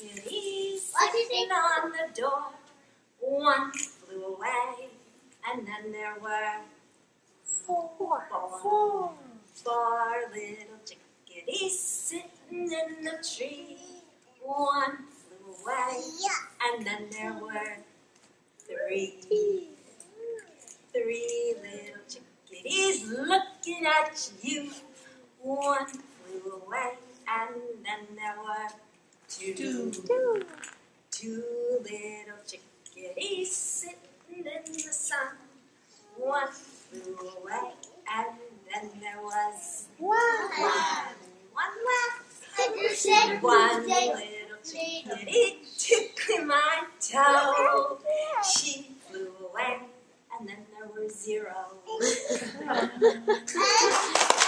chickadees sitting on the door. One flew away, and then there were four little chickadees sitting in the tree. One flew away, and then there were three little chickadees looking at you. One flew away, and then there were two little chickadees sitting in the sun. One flew away, and then there was one left. One little chickadee tickling my toe. She flew away, and then there were zero.